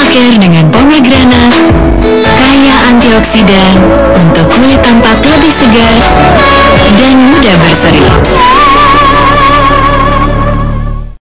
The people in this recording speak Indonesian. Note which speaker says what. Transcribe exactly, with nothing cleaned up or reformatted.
Speaker 1: skincare dengan pomegranate, kaya antioksidan untuk kulit tampak lebih segar dan mudah